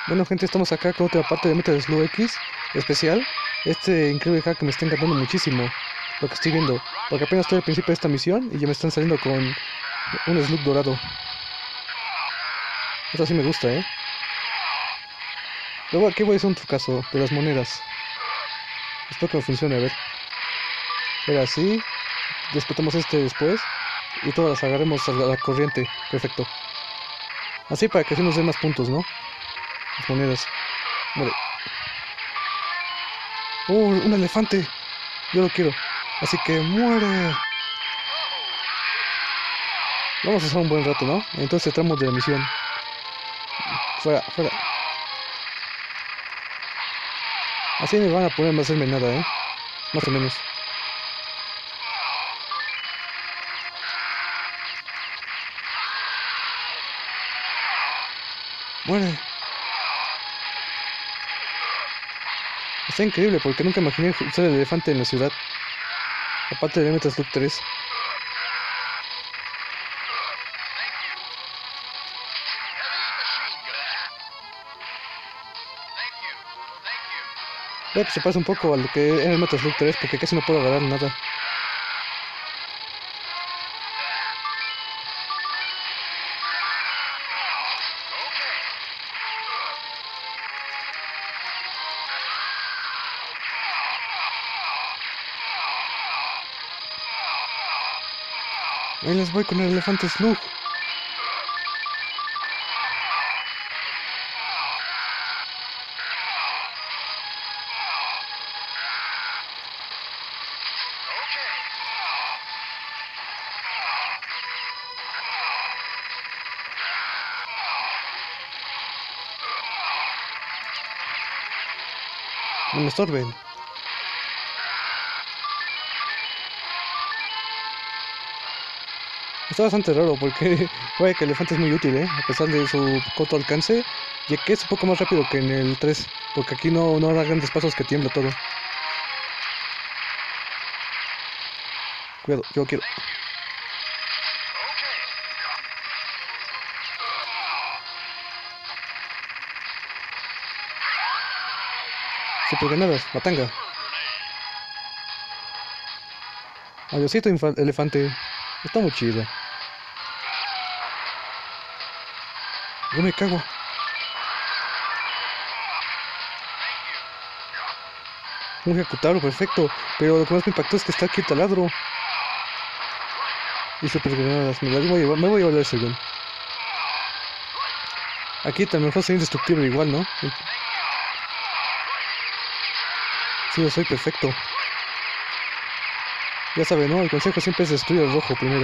Bueno, gente, estamos acá con otra parte de Metal Slug X especial. Este increíble hack que me está encantando muchísimo lo que estoy viendo. Porque apenas estoy al principio de esta misión y ya me están saliendo con un Slug dorado. Eso sí me gusta, ¿eh? Luego aquí voy a hacer un trucazo de las monedas. Espero que me funcione, a ver. Era así. Disputamos este después. Y todas las agarremos a la corriente. Perfecto. Así para que así nos den más puntos, ¿no? Las monedas. Muere. Un elefante! Yo lo quiero. Así que muere. Vamos a hacer un buen rato, ¿no? Entonces tramo de la misión. Fuera, fuera. Así me van a poner a hacerme nada, ¿eh? Más o menos. Muere. Está increíble porque nunca imaginé usar el elefante en la ciudad. Aparte de Metal Slug 3. Veo que se pasa un poco a lo que era el Metal Slug 3 porque casi no puedo agarrar nada. Ahí les voy con el elefante Slug. No me estorben. Está bastante raro porque vaya que el elefante es muy útil, a pesar de su corto alcance, ya que es un poco más rápido que en el 3 porque aquí no da grandes pasos que tiembla todo. Cuidado, yo quiero. Super granadas, matanga. Adiosito, elefante. Está muy chido. Yo me cago. Un ejecutable, perfecto. Pero lo que más me impactó es que está aquí el taladro. Y super granadas. Me voy a llevar el segundo. Aquí a lo mejor soy indestructible igual, ¿no? Sí, yo soy perfecto. Ya saben, ¿no? El consejo siempre es destruir al rojo primero.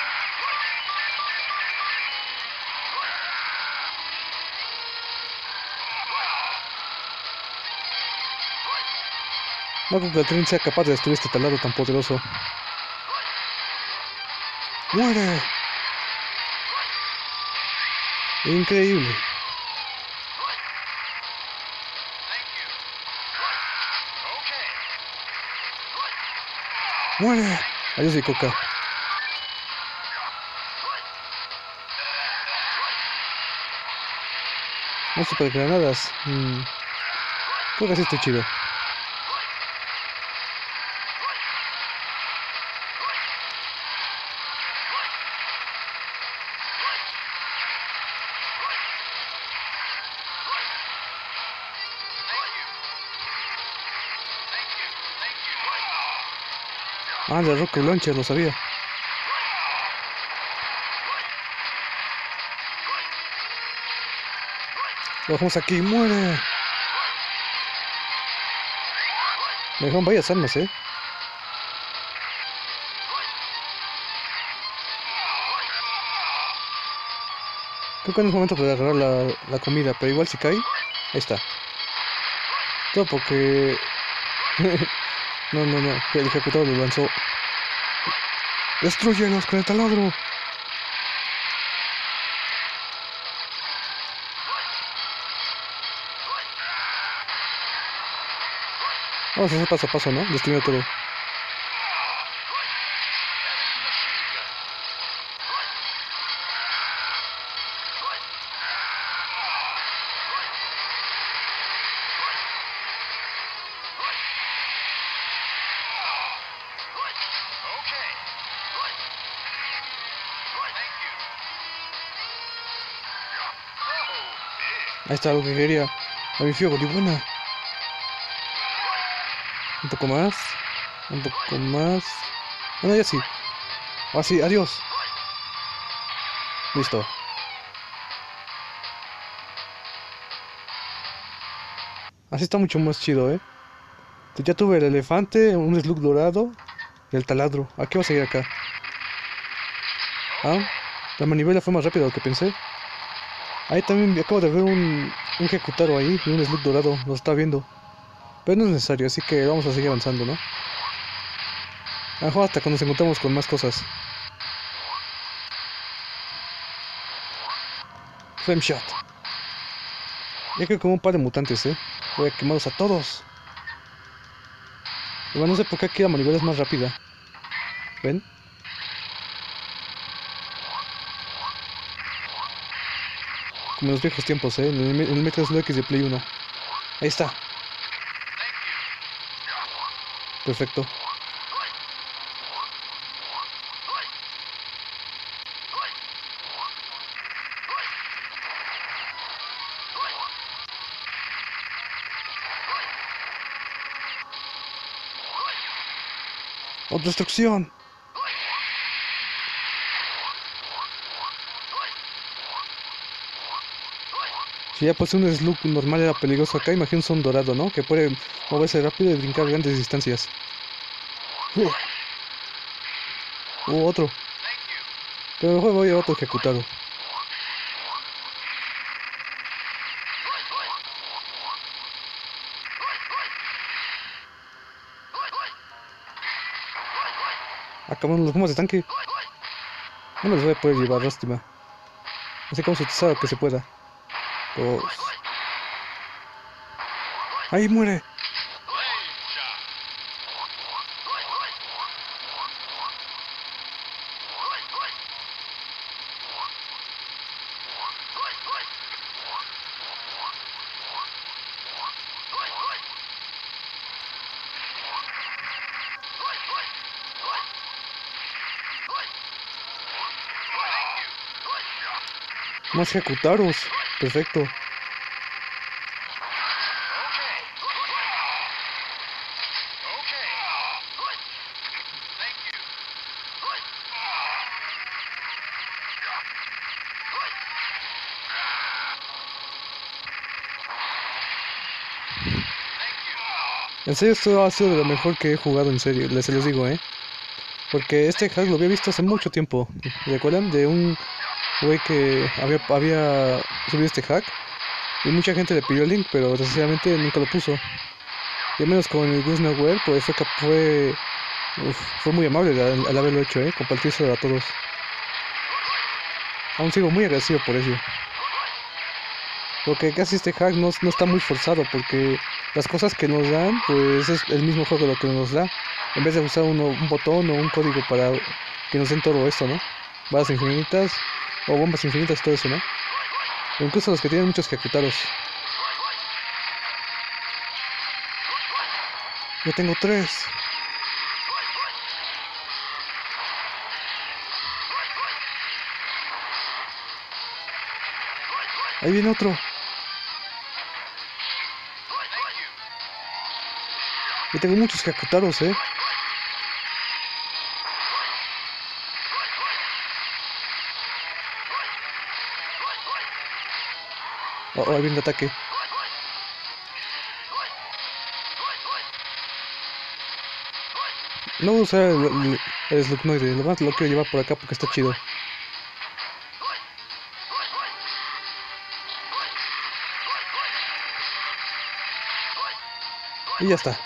No creo que el tren sea capaz de destruir este taladro tan poderoso. ¡Muere! Increíble. ¡Muere! Adiós, mi coca. No super granadas. Creo que así estoy chido. Ah, de Rocket Launcher, lo sabía. Lo dejamos aquí. ¡Muere! Me dejaron varias armas, ¿eh? Creo que no es momento para agarrar la comida, pero igual si cae, ahí está. Todo porque... no, que el ejecutado lo lanzó. ¡Destruyelos con el taladro! Vamos a hacer paso a paso, ¿no? Destruyendo todo. Ahí está lo que quería. A mi fuego, buena. Un poco más. Un poco más. Bueno, ya sí. Así, adiós. Listo. Así está mucho más chido, ¿eh? Ya tuve el elefante, un slug dorado y el taladro. ¿A qué va a seguir acá? Ah, la manivela fue más rápida de lo que pensé. Ahí también acabo de ver un Jekutaro ahí y un slug dorado. Lo está viendo. Pero no es necesario, así que vamos a seguir avanzando, ¿no? A lo mejor hasta cuando nos encontramos con más cosas. Flame Shot. Ya creo que como un par de mutantes, ¿eh? Voy a quemarlos a todos. Pero no sé por qué aquí la manivela es más rápida. ¿Ven? Como en los viejos tiempos, ¿eh? En el Metal Slug X de Play 1. Ahí está. Perfecto. ¡Autodestrucción! Si ya pues un slug normal era peligroso acá, imagínense un dorado, ¿no? Que puede moverse rápido y brincar grandes distancias. Otro. Pero mejor voy a otro ejecutado. Acabamos los bombas de tanque. No me los voy a poder llevar, lástima. Así que vamos a utilizar lo que se pueda. Dos. ¡Ahí muere! Más ejecutaros. Perfecto. En serio, esto ha sido de lo mejor que he jugado, en serio, se los digo, Porque este hack lo había visto hace mucho tiempo. ¿Recuerdan? De un güey que había subido este hack. Y mucha gente le pidió el link, pero desgraciadamente nunca lo puso. Y al menos con el Gus Nowhere, pues fue muy amable al haberlo hecho, compartírselo a todos. Aún sigo muy agradecido por ello. Porque casi este hack no está muy forzado, porque las cosas que nos dan, pues es el mismo juego lo que nos da. En vez de usar un botón o un código para que nos den todo esto, ¿no? Balas infinitas o bombas infinitas, todo eso, ¿no? O incluso los que tienen muchos ejecutados. Yo tengo 3. Ahí viene otro. Yo tengo muchos ejecutados, Oh, ahí viene el ataque. No voy a usar el Slugnoide, lo quiero llevar por acá porque está chido. Y ya está.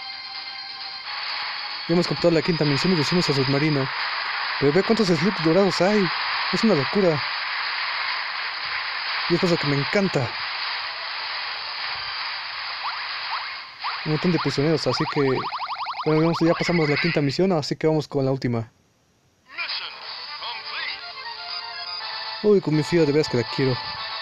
Ya hemos completado la quinta misión y decimos al submarino. Pero ve cuántos slugs dorados hay. Es una locura. Y es cosa que me encanta. Un montón de prisioneros, así que... Bueno, ya pasamos la quinta misión, así que vamos con la última. Uy, con mi fío de veras que la quiero.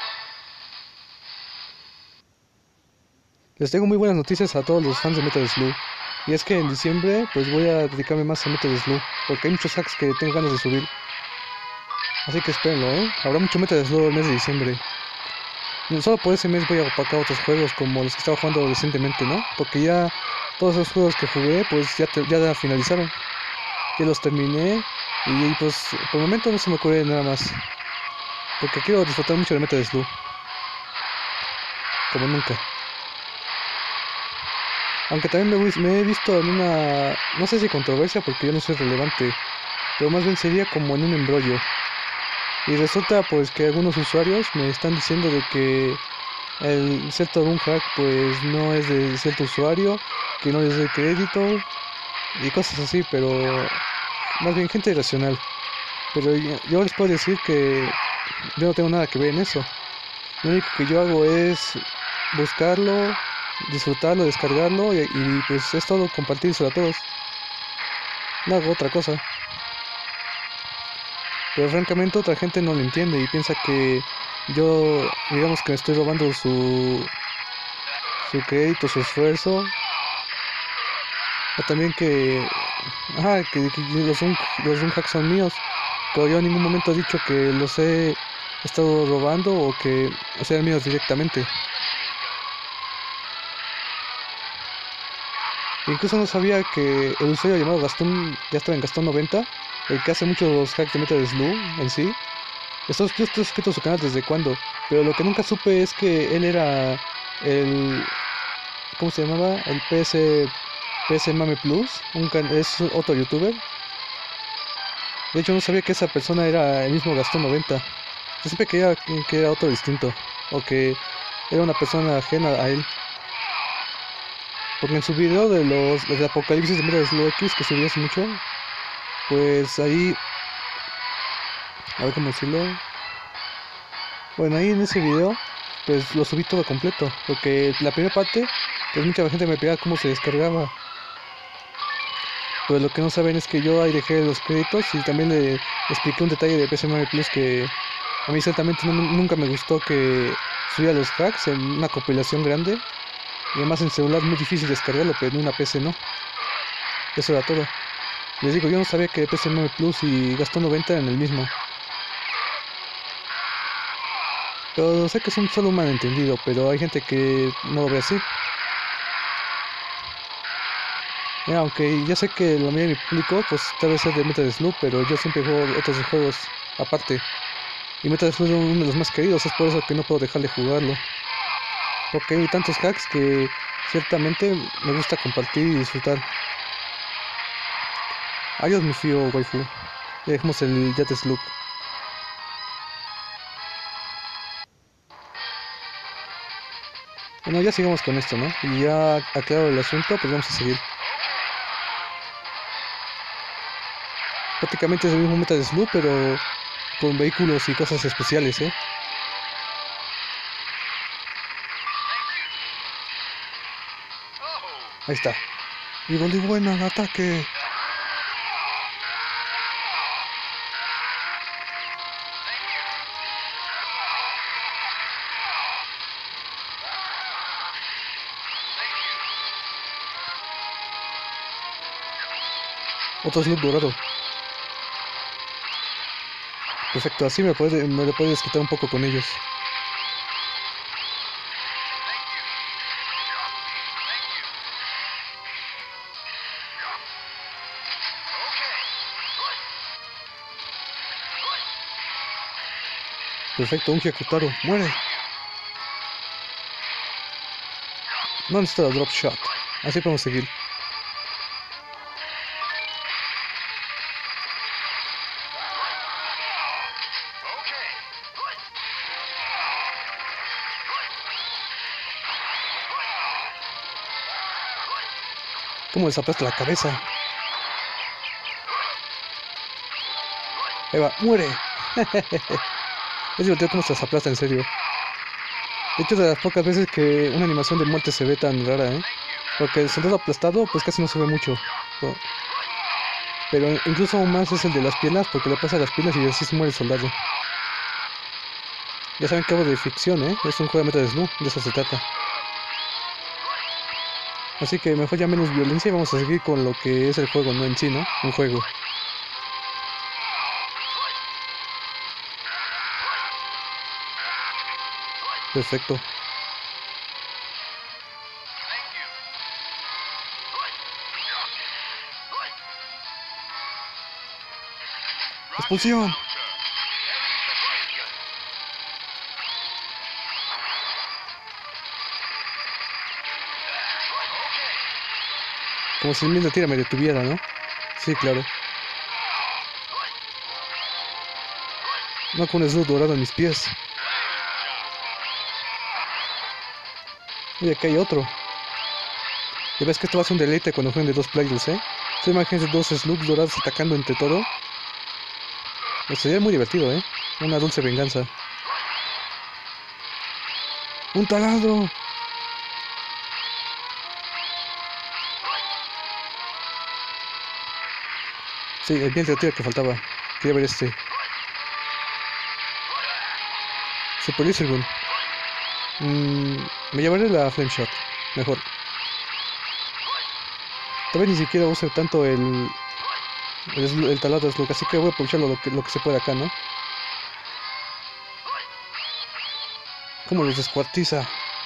Les tengo muy buenas noticias a todos los fans de Metal Slug. Y es que en diciembre pues voy a dedicarme más a Metal Slug, porque hay muchos hacks que tengo ganas de subir. Así que espérenlo, Habrá mucho Metal Slug el mes de diciembre. Solo por ese mes voy a opacar otros juegos como los que estaba jugando recientemente, ¿no? Porque ya todos esos juegos que jugué, pues ya finalizaron. Ya los terminé y pues por el momento no se me ocurre nada más. Porque quiero disfrutar mucho de Metal Slug, como nunca. Aunque también me he visto en una, no sé si controversia porque yo no soy relevante, pero más bien sería como en un embrollo. Y resulta pues que algunos usuarios me están diciendo de que el cierto Gun Hack pues no es de cierto usuario, que no les doy crédito y cosas así, pero más bien gente irracional. Pero yo les puedo decir que yo no tengo nada que ver en eso. Lo único que yo hago es buscarlo, disfrutarlo, descargarlo y pues es todo compartírselo a todos. No hago otra cosa. Pero francamente otra gente no lo entiende y piensa que yo, digamos que me estoy robando su crédito, su esfuerzo. O también que, ajá, que los Unhacks son míos. Pero yo en ningún momento he dicho que los he estado robando o que sean míos directamente. Incluso no sabía que el usuario llamado Gastón ya estaba en Gastón 90, el que hace muchos hacks de Metal Slug en sí. Yo estoy suscrito a su canal desde cuando, pero lo que nunca supe es que él era el, ¿cómo se llamaba? El PS Mame Plus, es otro youtuber. De hecho no sabía que esa persona era el mismo Gastón 90. Yo siempre creía que era otro distinto, o que era una persona ajena a él. Porque en su video del apocalipsis de Metal Slug X que subí hace mucho, pues ahí, a ver cómo decirlo. Bueno, ahí en ese video, pues lo subí todo completo, porque la primera parte, pues mucha gente me pedía cómo se descargaba. Pero lo que no saben es que yo ahí dejé los créditos y también le expliqué un detalle de PCM Plus que a mí ciertamente nunca me gustó que subía los hacks en una compilación grande. Y además en celular es muy difícil descargarlo, pero en una PC no. Eso era todo. Les digo, yo no sabía que PCM Plus y Gastón 90 eran el mismo. Pero sé que es solo un malentendido, pero hay gente que no lo ve así. Aunque ya sé que la mayoría de mi público, pues tal vez es de Metal Slug, pero yo siempre juego otros juegos aparte. Y Metal Slug es uno de los más queridos, es por eso que no puedo dejar de jugarlo. Porque hay tantos hacks que ciertamente me gusta compartir y disfrutar. Adiós mi fío waifu. Ya dejemos el Jet Slug. Bueno, ya sigamos con esto, ¿no? Y ya aclaro el asunto, pues vamos a seguir. Prácticamente es el mismo Metal Slug, pero con vehículos y cosas especiales, ¿eh? Ahí está. Y volví buena al ataque. Otro Slug dorado. Perfecto, así me lo puedes quitar un poco con ellos. Perfecto, un Hyakutaro, muere. No necesito la drop shot. Así podemos seguir. ¿Cómo les aplasta la cabeza? Ahí va, muere. Es divertido cómo se las aplasta, en serio. De hecho, es de las pocas veces que una animación de muerte se ve tan rara, ¿eh? Porque el soldado aplastado, pues casi no se ve mucho. Pero incluso aún más es el de las piernas, porque le pasa las piernas y así se muere el soldado. Ya saben que hablo de ficción, ¿eh? Es un juego de Metal Slug, de eso se trata. Así que mejor ya menos violencia y vamos a seguir con lo que es el juego, no en sí, ¿no? Un juego. Perfecto. Expulsión. Como si el mismo tira me detuviera, ¿no? Sí, claro. No con un slug dorado en mis pies. Y acá hay otro. Ya ves que esto va a ser un deleite cuando jueguen de dos players, ¿eh? ¿Se imaginan dos slugs dorados atacando entre todo? Sería muy divertido, ¿eh? Una dulce venganza. ¡Un taladro! Sí, el viento de tira que faltaba. Quería ver este. Super Laser Gun. Me llevaré la Flame Shot. Mejor. Tal vez ni siquiera use tanto el taladro slug, así que voy a aprovechar lo que se puede acá, ¿no? Como los descuartiza.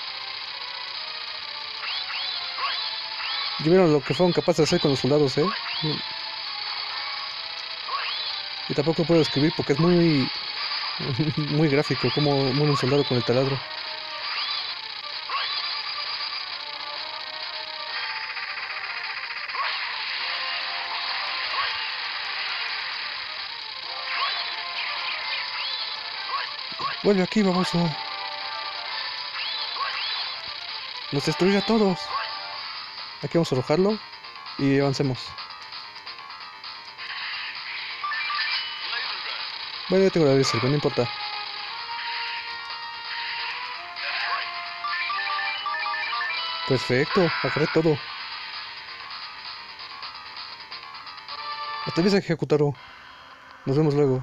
Ya vieron lo que fueron capaces de hacer con los soldados, ¿eh? Y tampoco puedo escribir porque es muy muy gráfico como muere un soldado con el taladro. Vuelve aquí, baboso. Los destruirá a todos. Aquí vamos a arrojarlo y avancemos. Bueno, ya tengo la laser, no importa. Perfecto, agarré todo. Hasta luego, Ejecutaro. Nos vemos luego.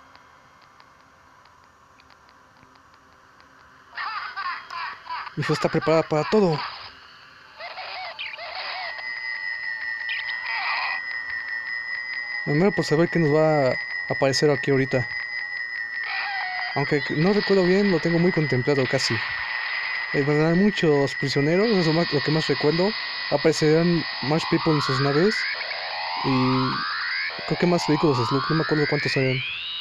Mi hijo está preparada para todo. Me muero por saber qué nos va a aparecer aquí ahorita. Aunque no recuerdo bien, lo tengo muy contemplado casi. Habrá muchos prisioneros, eso es lo que más recuerdo. Aparecerán más people en sus naves. Y creo que más vehículos Slug, no me acuerdo cuántos eran.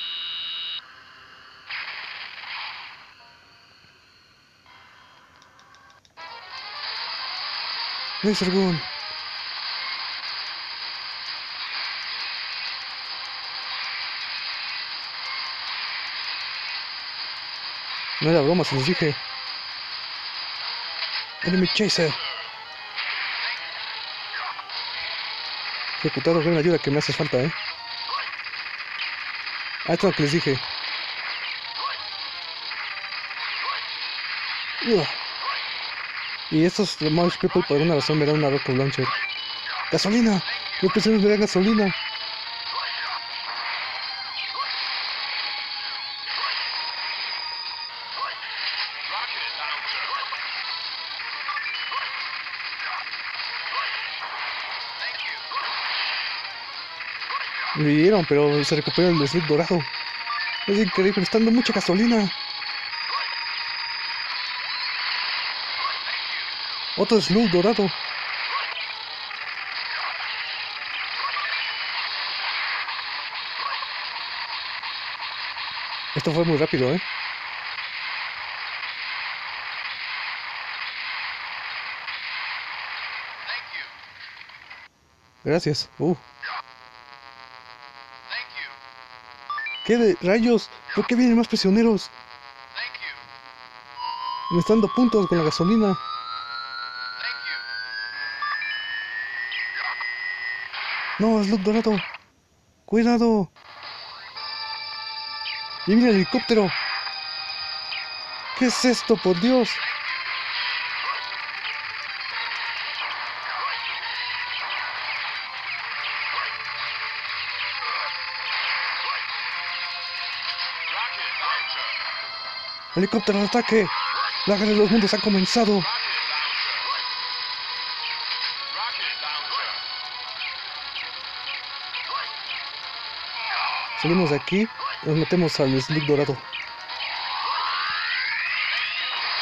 Laser Gun. No era broma, se los dije. Enemy Chaser. Ejecutado, gran ayuda que me hace falta, Ah, esto es lo que les dije. Ugh. Y estos Mouse People por alguna razón me dan una Rocket Launcher. ¡Gasolina! Los prisioneros me dan gasolina. Me dieron, pero se recuperó el slug dorado. Es increíble, está dando mucha gasolina. Otro slug dorado. Esto fue muy rápido, Gracias. ¿Qué de rayos? ¿Por qué vienen más prisioneros? Me están dando puntos con la gasolina. No, slug dorado. Cuidado. Y viene el helicóptero. ¿Qué es esto, por Dios? Helicóptero de ataque. La guerra de los mundos ha comenzado. Salimos de aquí y nos metemos al slug dorado.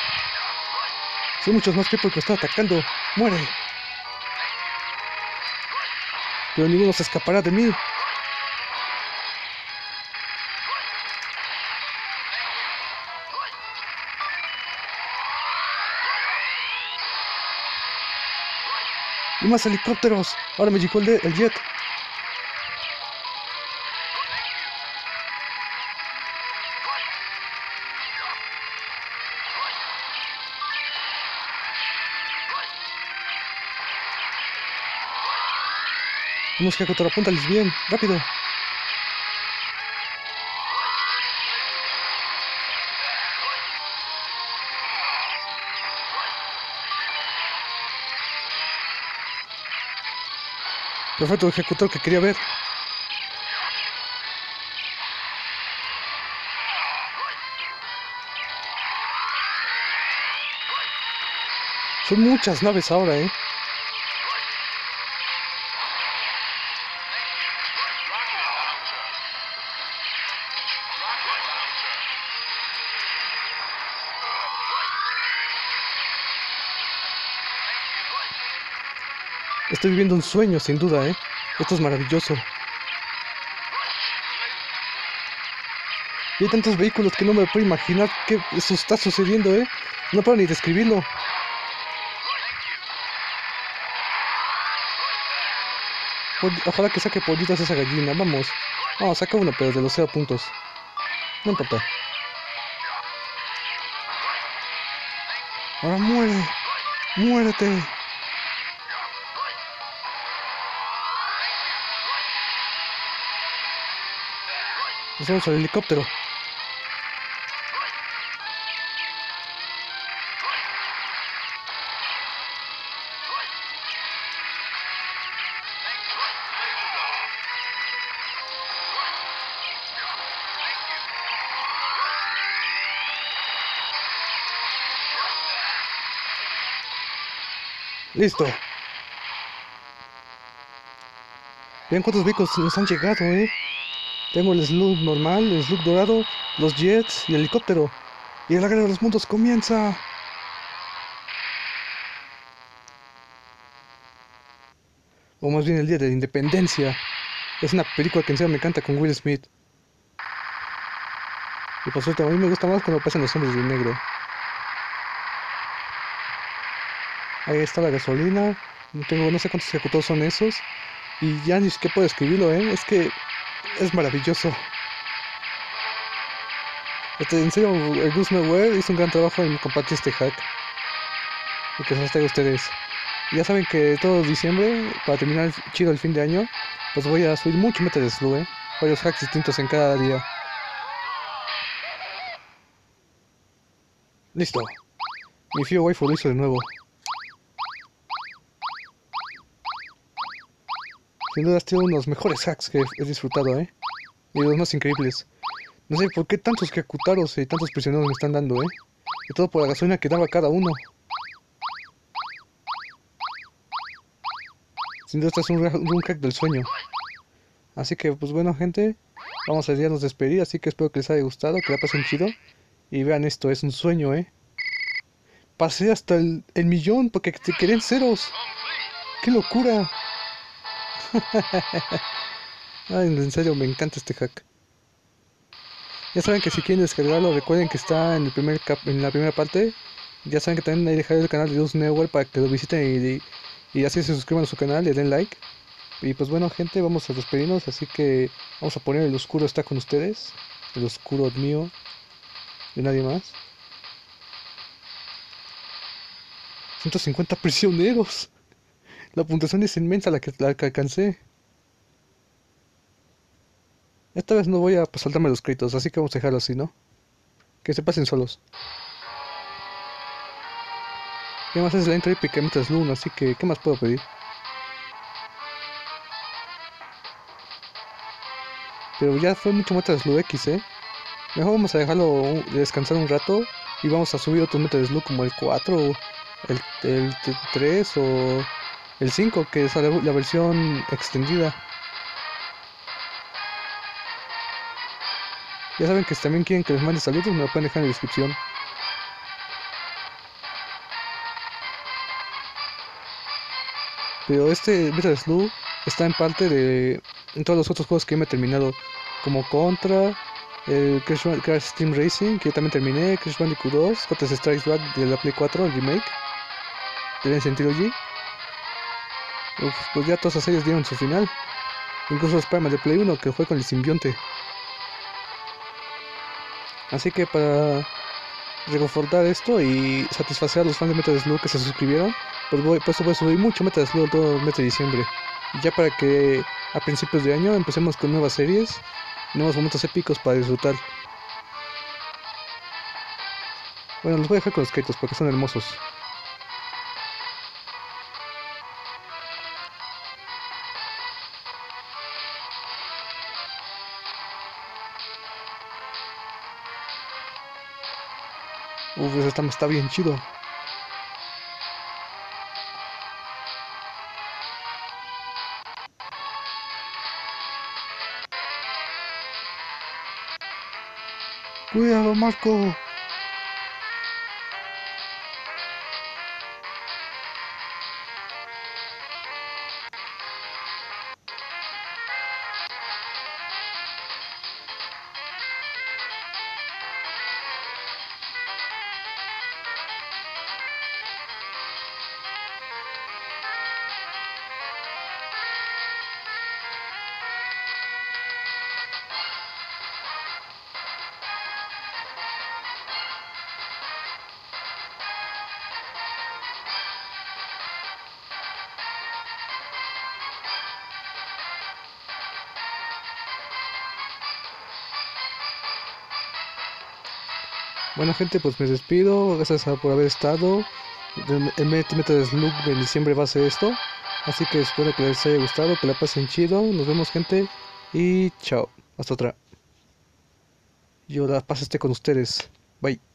Hay muchos más people que me están atacando. ¡Muere! Pero ninguno se escapará de mí. Y más helicópteros. Ahora me llegó el jet. Tenemos que ejecutar, apúntales bien, rápido. Perfecto, ejecutor que quería ver. Son muchas naves ahora, Estoy viviendo un sueño, sin duda, Esto es maravilloso. Y hay tantos vehículos que no me puedo imaginar que eso está sucediendo, No puedo ni describirlo. Ojalá que saque pollitos esa gallina, vamos. Vamos, saca uno, pero de los 0 puntos. No importa. Ahora muere. Muérete. Nos vamos al helicóptero. Listo. Vean cuántos vehículos nos han llegado, Tengo el slug normal, el slug dorado, los jets y el helicóptero. Y la guerra de los mundos comienza. O más bien el día de la independencia. Es una película que en serio me encanta con Will Smith. Y por cierto, a mí me gusta más cuando pasan los hombres de negro. Ahí está la gasolina. No sé cuántos ejecutores son esos. Y ya ni siquiera puedo escribirlo, Es que es maravilloso. En serio, el Gus Nowhere hizo un gran trabajo en compartir este hack. Y que se los traigo a ustedes. Ya saben que todo diciembre, para terminar chido el fin de año, pues voy a subir mucho Metal Slug, varios hacks distintos en cada día. Listo. Mi Fio Waifu lo hizo de nuevo. Sin duda ha sido uno de los mejores hacks que he disfrutado, Y los más increíbles. No sé por qué tantos ejecutaros y tantos prisioneros me están dando, Y todo por la gasolina que daba cada uno. Sin duda este es un hack del sueño. Así que, pues bueno, gente, vamos a ya nos despedir. Así que espero que les haya gustado, que la pasen chido. Y vean esto, es un sueño, Pasé hasta el millón porque te querían ceros. ¡Qué locura! Ay, en serio, me encanta este hack. Ya saben que si quieren descargarlo, recuerden que está en en la primera parte. Ya saben que también hay que dejar el canal de Gus Nowhere para que lo visiten y así se suscriban a su canal y den like. Y pues bueno, gente, vamos a despedirnos, así que vamos a poner el oscuro está con ustedes. El oscuro mío, de nadie más. 150 prisioneros. La puntuación es inmensa la que alcancé. Esta vez no voy a saltarme los créditos, así que vamos a dejarlo así, ¿no? Que se pasen solos. Y además es la intro épica de Metal Slug, así que ¿qué más puedo pedir? Pero ya fue mucho Metal Slug X, Mejor vamos a dejarlo descansar un rato y vamos a subir otros Metal Slug como el 4, el 3 o el 5, que es la versión extendida. Ya saben que si también quieren que les mande saludos, me lo pueden dejar en la descripción. pero este Metal Slug está en parte en todos los otros juegos que me he terminado, como Contra, Crash Team Racing, que yo también terminé, Crash Bandicoot 2, Counter Strike Back de la Play 4, el remake, de sentido G. Pues ya todas las series dieron su final, incluso Spider-Man de Play 1 que fue con el simbionte. Así que para reconfortar esto y satisfacer a los fans de Metal Slug que se suscribieron, pues voy a subir mucho Metal Slug todo el mes de diciembre. Y ya para que a principios de año empecemos con nuevas series, nuevos momentos épicos para disfrutar. Bueno, los voy a dejar con los créditos porque son hermosos. Está bien chido. Cuidado, Marco. Bueno gente, pues me despido, gracias por haber estado. El Metal Slug de diciembre va a ser esto. Así que espero que les haya gustado, que la pasen chido. Nos vemos gente y chao. Hasta otra. Y ahora paz esté con ustedes. Bye.